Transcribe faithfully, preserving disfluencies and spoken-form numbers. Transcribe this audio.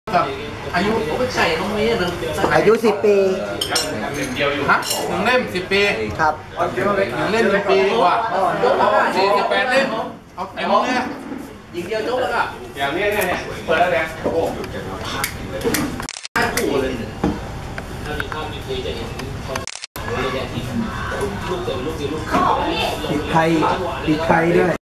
กับอายุใส่ตรงนี้หนึ่งอายุสิบปีฮะหนึ่งเล่มสิบปีครับหนึ่งเล่มสิบปีกว่าสี่สิบแปดเล่มเอาไอ้มึงเนี่ยยิงเดียวจบแล้วก็อย่างนี้เนี่ยเนี่ยเปิดแล้วเนี่ยโอ้ห้าคู่เลยถ้ามีข้าวมีเทจะเห็นคนเยอะแยะที่ลูกเต็มลูกเต็มลูกติดไทยติดไทยด้วย